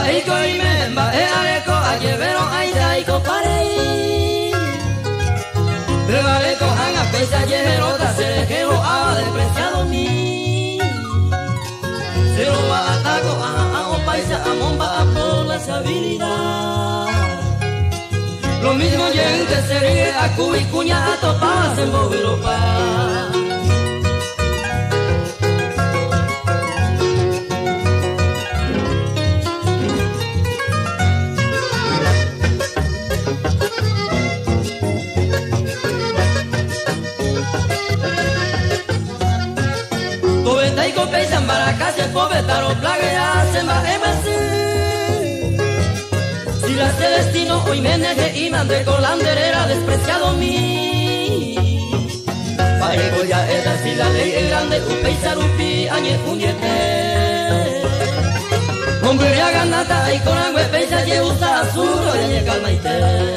Aiko imemba areko ayevero aiko parei. Areko anga pesa yevero da serejero a despreciado mi. Se lo va ataco a un paisa a momba por la habilidad. Lo mismo gente se ríe a Cuba y cuña a topas en Boviropa. Taiko peisan baracase pobetaro plaguea semba emasi. Si la se destino hoy meneje y mande con la anderera despreciado mi. Parego ya era si la ley es grande un peisarupi añe uniete. Hombre ya ganata y con agua peisa ye usa azuro y añe calmaite.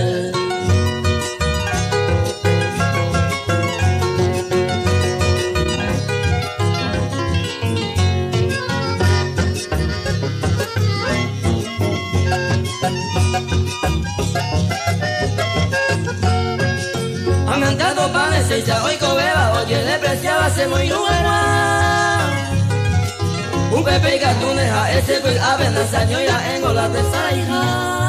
Amantado panes y ya hoy cobeba, oye le preciaba se muy buena. Un pepe y gatuneja, ese pues apenas año irá en gola de saija.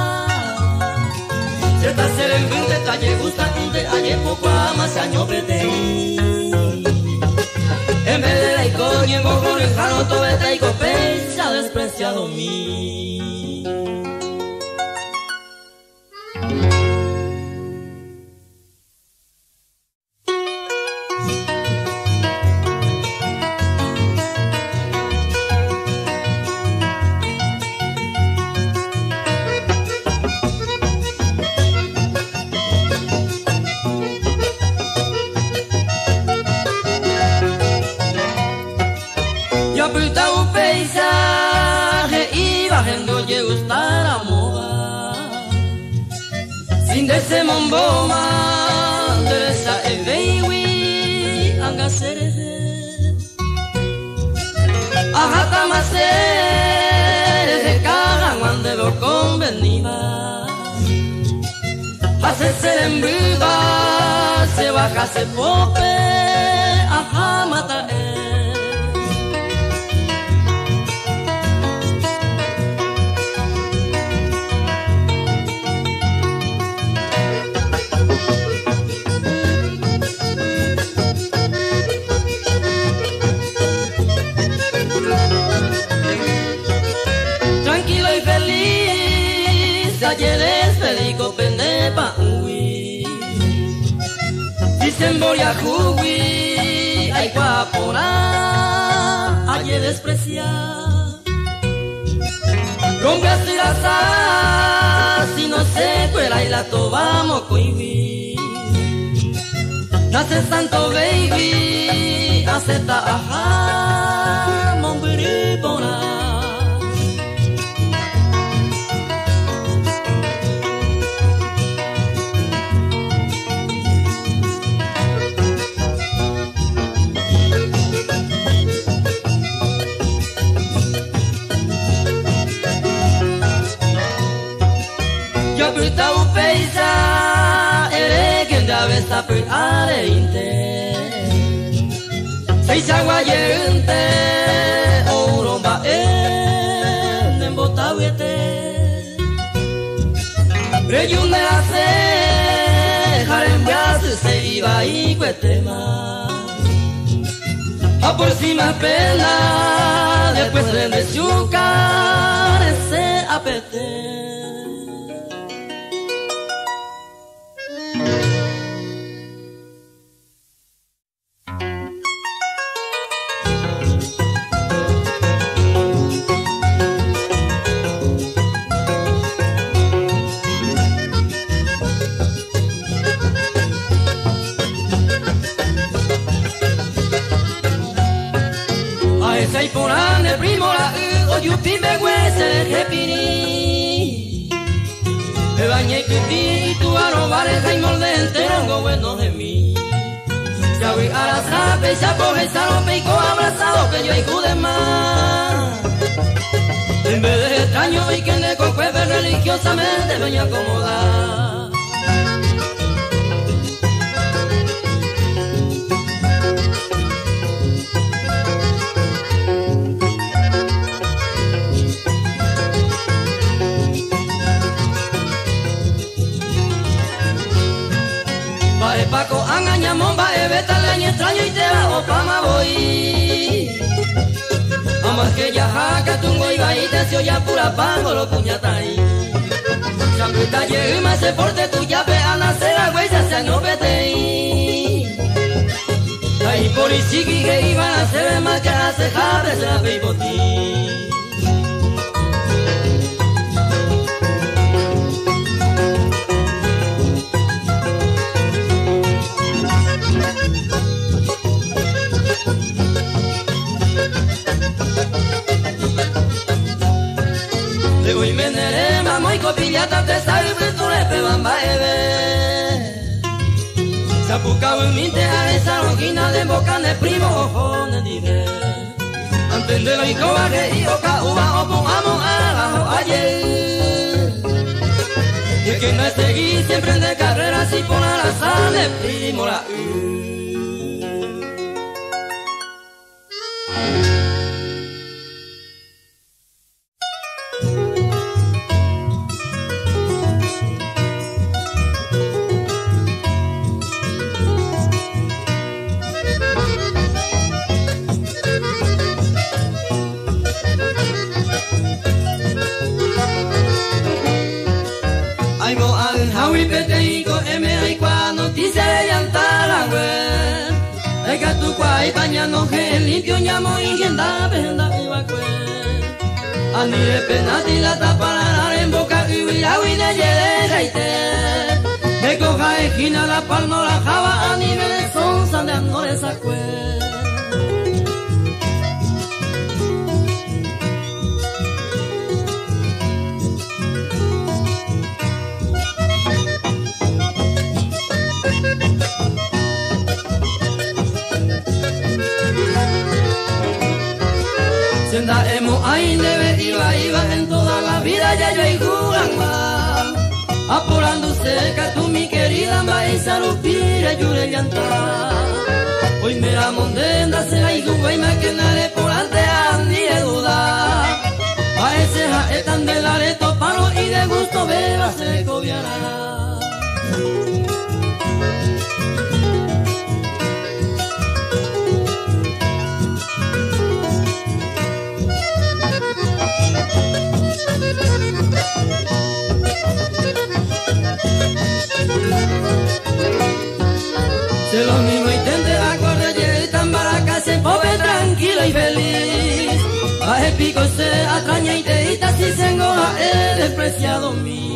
Cierta ser en fin detalle gusta un de añe poco a más año pretei. En vez de la icoña en bojo en jano tobeta y copecha despreciado mi. Ese momboma deresa evewi anga sereze ajata masere cagan cuando lo convenía hace ser en vida se baja se pope ajá mata Semboria juwi, ay guapora, ayer desprecia. Rompe así la si no se cuela y la tobamos coibi. Nace santo baby, acepta ajá, monberipona. Bruta upeisa, ere quien da besa per areinte. Seisa guayente, oromba en botawete. Reyunde hace, jarembias se iba y cuetema. A por cima pena, después de chucar ese apete. Sei porane primo la o yu pimbe guese repini. Me bañé que ti tu arrobare hay mordente rongo bueno de mí. Ya voy a la sape, ya coge salope y abrazado que yo hay más. En vez de extraño y que le cariñosamente doña acomoda. Bae Paco angañamón, bae beta leña extraño y te bajo pama voy. Amas que ya jaca tungo y gaita se oya pura pango lo puñatai. Champuta llegue más se porte tu yape a nacer a huella se no petei. Ahí por y chiqui que iban a ser más que a se jabre se la peipoti. Hoy me nere mamo y copillata te salve tu lepe bamba ebe. Chapucao en minte a esa rojina de boca de primo ojo de dive. Antendelo y cobarde y oca uva o pongamos abajo ayer. Y es que no es seguir siempre de carrera si por la raza de primo la y bañando gel limpio llamo y genda penda iba cue ani de penati la tapa la en boca y huila y de yede gaite me coja esquina la palma la java a nivel de son sandeando de esa cue. Senda emo ahí debe iba en toda la vida ya yo y jugando apurándose que tú mi querida maíz alupira yure llanta hoy me la mondenda se la igual y me quedaré por ante andi de duda a ese jaetan del areto palo y de gusto beba se cobiará. Se lo mismo intente acordar y tan baraca se pobre tranquila y feliz. A el pico se atraña y te dita si se engoja el despreciado mío.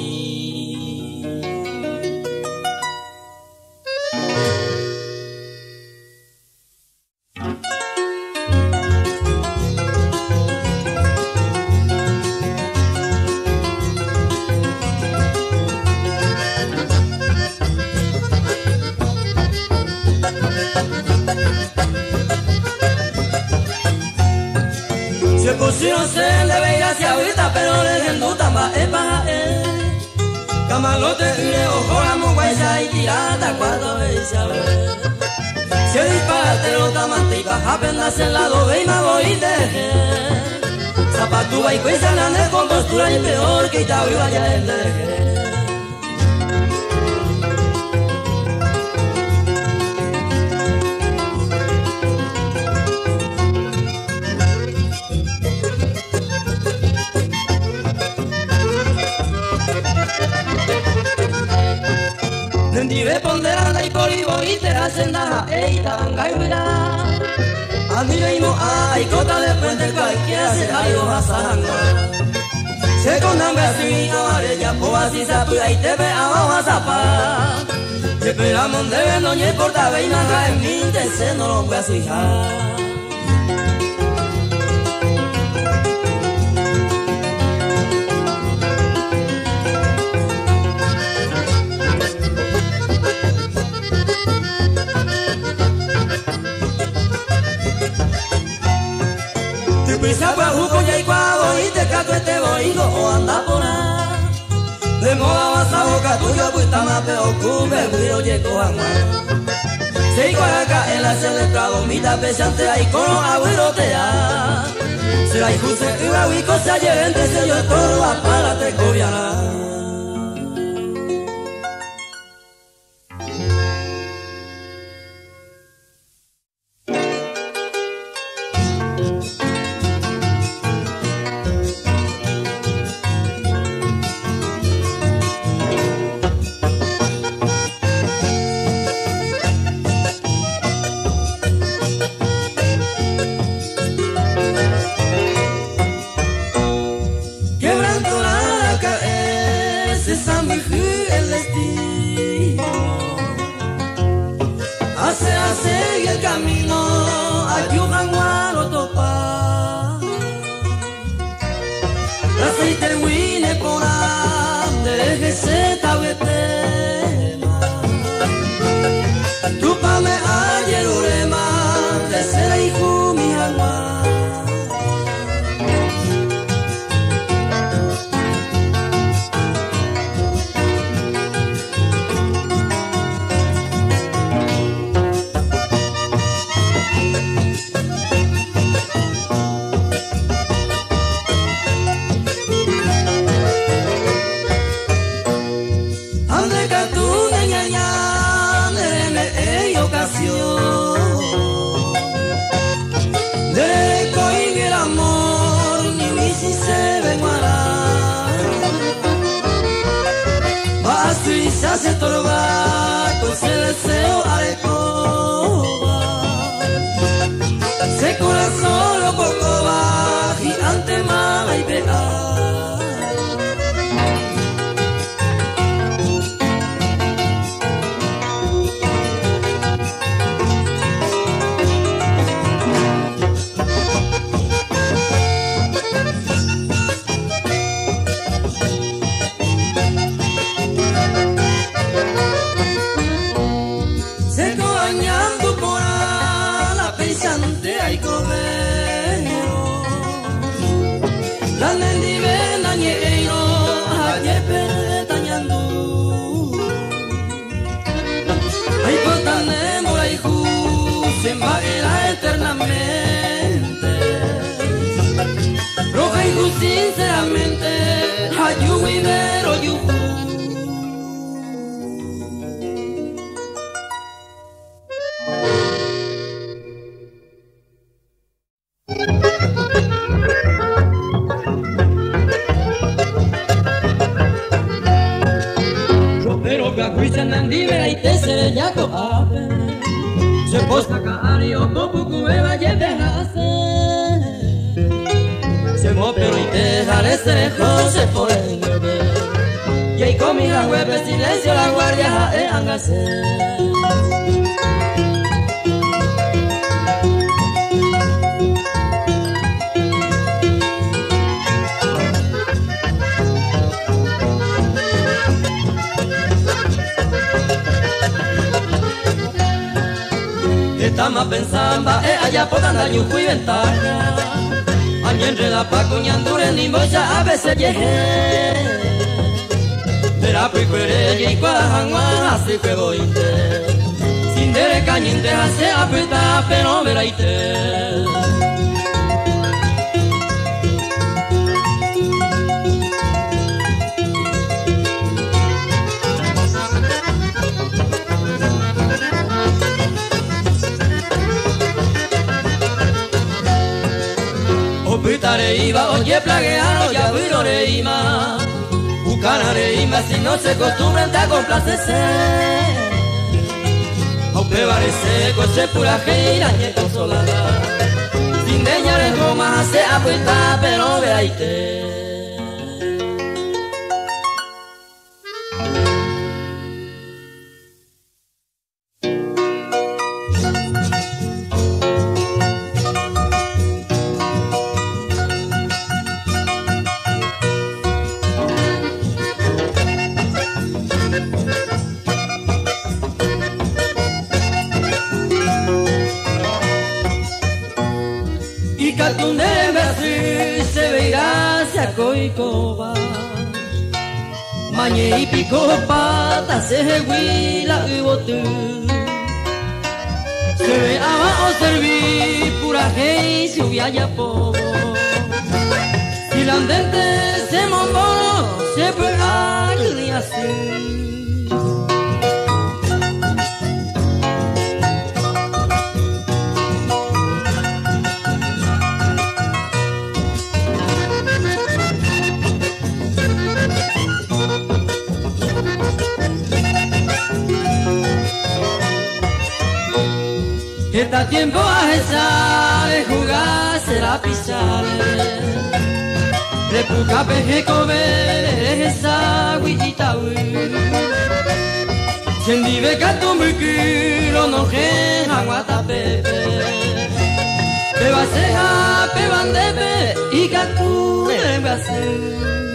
Si no se le veía hacia ahorita, pero le dejando tamba epa camalote y le ojo la monguaya y tirata cuando veis a ver. Si el disparate lo tamante y baja pendas en la dobe y me voy y deje. Zapatúa y cuesta la de compostura y peor que ita viva ya el deje. Dive ponderada y polibo y te hacen daja eita angayuira Andireimo ay cota de puente cualquiera se algo hasanga Se condan así amare ya po así sapuya y te ve a zapa Te esperamos de ver no me importa ve y nada en mi se no lo voy a su hija. Pisa pa juco ya y cuavo y te cato este boigo o anda por ahí. de moda masaboca tuyo puta mape ocupe guiro yeko hangwa sei guaraca en la celebrado mita pesante ahí con aguirotea será injusto y la huico se llevente se yo todo a para te cobiana. Hace y el camino ayudan a lo topar. La aceite huine por ande que se tabetema. Tu pa me ayer urema de ser hijo mi alma. Se torba con ese deseo arecoba se corazón lo poco va gigante mala y vea. La nendive nañeiro aye peretañando ay potane moraihu se embaguera eternamente roja y sinceramente ayu ibero yuhu. Se posta caario topu cueva y dejase se mo pero y dejaré se jose por el bebé y ahí con mi hueve silencio la guardia angase. Estamos pensando allá por andar y fui ventana año enreda pa cuñandure ni moya a veces llegué verá pues cuere y cuajangua así que voy sin dere cañín de hace apretar pero verá y te Pitareima, oye plagueano, ya viroreima, bucanareima, si no se acostumbran a complacerse. Aunque parece coche pura gira y consolada, sin deñar en Roma se apuesta, pero veaite. mañe y pico pata se huila y botu. Se ve abajo servir pura gente si hubiera poco. Si la andente se montó, se fue alguien así. Está tiempo a de jugar, será pisar. Repuca peje comer, esa huillita hui. Quien vive canto muy kilo, no queja guatapepe. Peba ceja, peban depe, y catu en Brasil.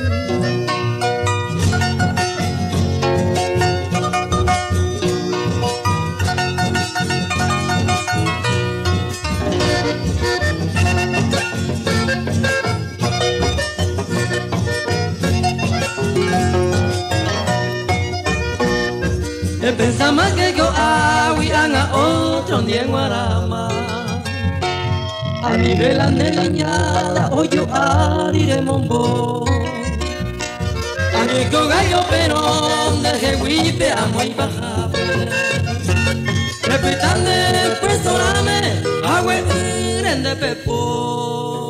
Pensaba que yo aguiran a otro ni en Guarama. A mi vela niñada, hoy yo ariré mombo. A mi gallo pero de huipe amo y baja. Repitando pues orame, agua de pepo.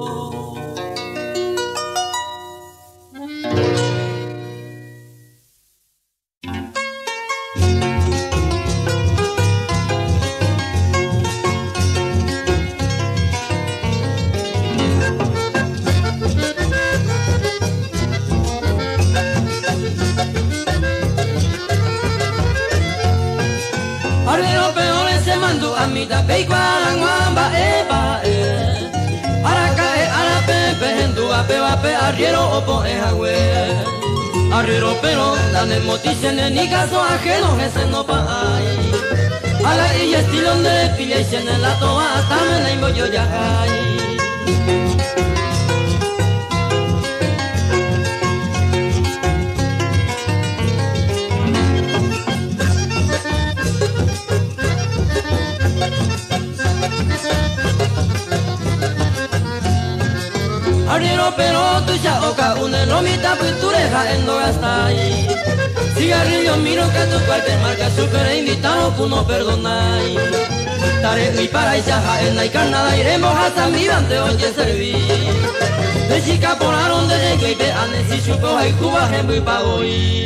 Arriero opo es agüe. Arriero pero dan el motice ni caso ajeno ese no pa ahí. A la illa estilo de pilla y en la toa también hay bollo ya hay. Arriero pero tu ya oca una lomita pintureja en no gasta ahí. Cigarrillo miro que tu cualquier marca super invitado tú no perdonai. Tare mi para y jaja en la carnada iremos hasta mi ante oye servir. De chica polaron de que te anes y chupo hay Cuba en muy pagoy.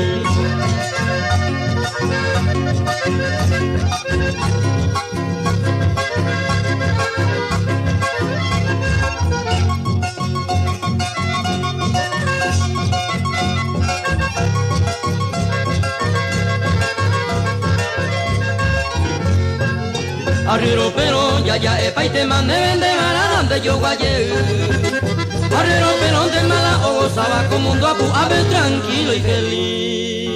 Arriero pero ya epa y te mande vende mala donde yo guayé. Arriero pero de mala o gozaba como un apu a ver tranquilo y feliz.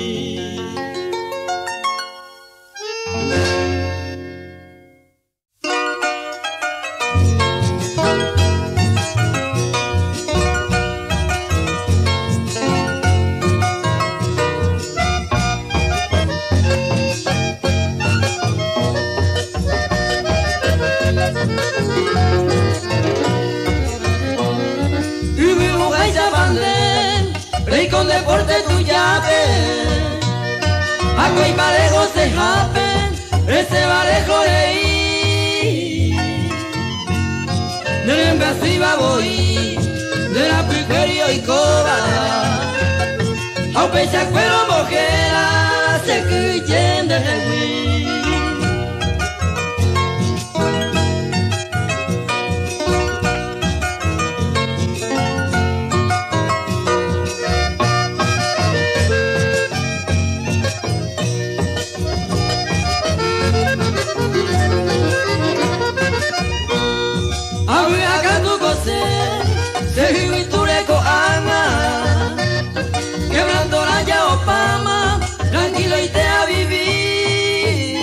Con deporte tu llave, aquí parejo se japen, ese parejo leí. De la embasiva voy, de la piquería y coba, a pecha cuero mojera, se cuyen de rehuí. Quebrando la ya Opama, tranquilo y te a vivir.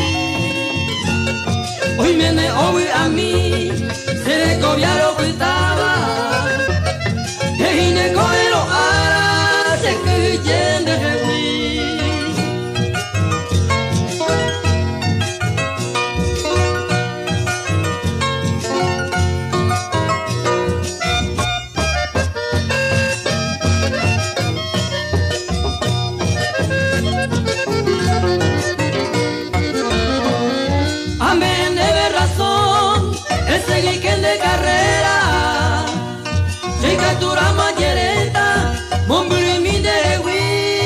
Hoy me hoy a mí, se le cobiaron gritaba, que gine con el ara, se que yende y captura mayereta, mombiri mi derewi.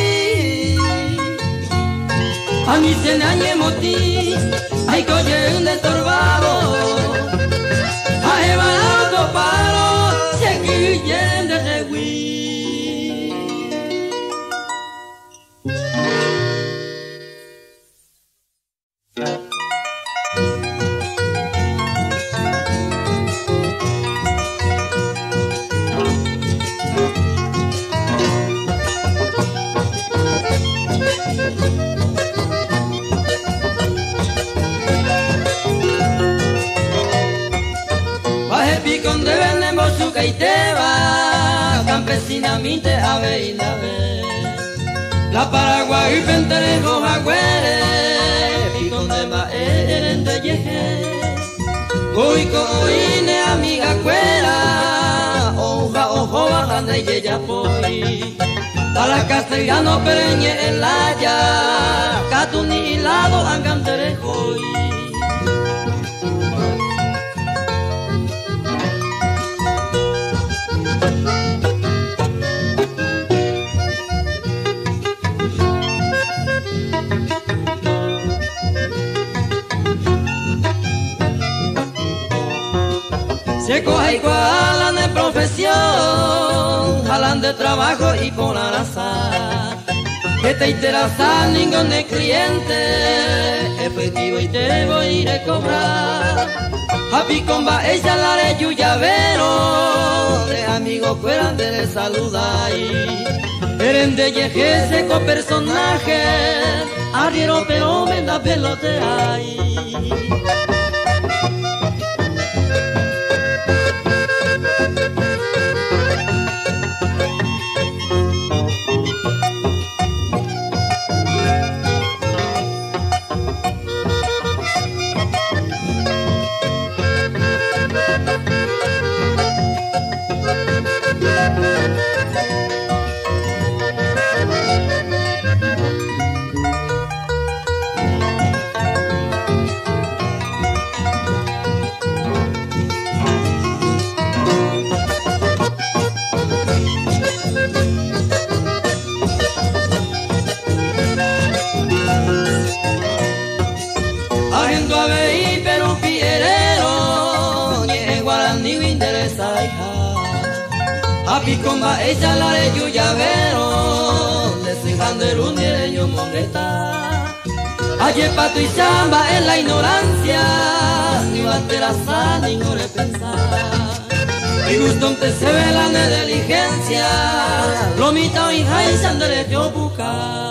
A mi senañe moti, ay coye un destorbado. A evalado paro, se quillen de rewi. Y te va, campesinamente a ver y la ve. La Paraguay penterejo jaguere, y con demás eren de yeje. Hoy coine amiga cuera, hoja ojo bajando y ella poi. A la castellano pereñe en la ya, catuni lado anganterejo. Se coge y jalan de profesión, jalan de trabajo y con la raza. Que te interesa ningún de cliente, efectivo y te voy a ir a cobrar. Happy comba ella la de yuyavero, de amigos fueran de saludar. Eren de yeje seco personaje, arriero pero me da pelote ahí. Picomba ella la de yuyavero, de Sijander un direño mongueta. Ayer pato y chamba en la ignorancia, ni baterasa ni no repensar. Mi gusto te se ve la diligencia, lo mita y jai sandere yo buscar.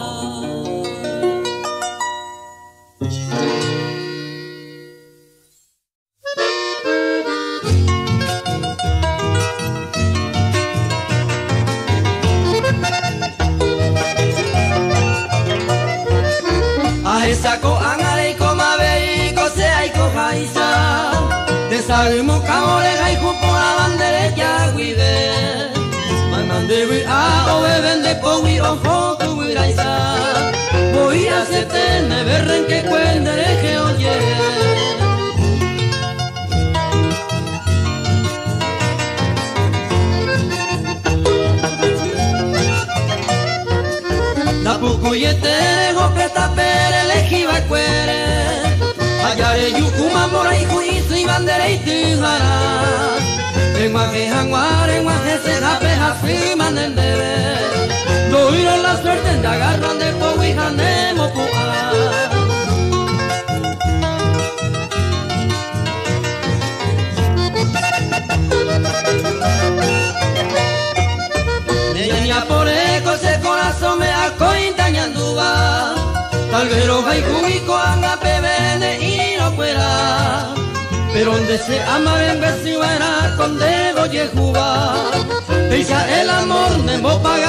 Sako angare koma bei kose aiko jaisa. Desagimo kaore gaiku pora bandere jaguide. Mandebi a obeben de powi ojo tu viraisa. Voy a hacerte neverren que cuendere que oye. Napuko yetere gopeta pere lejiba cuere. Ayare yukuma mora y juicio y bandera y tijara. En guaje jaguar, en guaje se jape jasí mandendebe. No iré la suerte de agarran de poco y janemo pua. Niña por eco ese corazón me acointañanduba. Tal vez lo jaicuico anga pebene y no fuera. Pero donde se ama ven vecina con dedo yejuba. Ella el amor me mo paga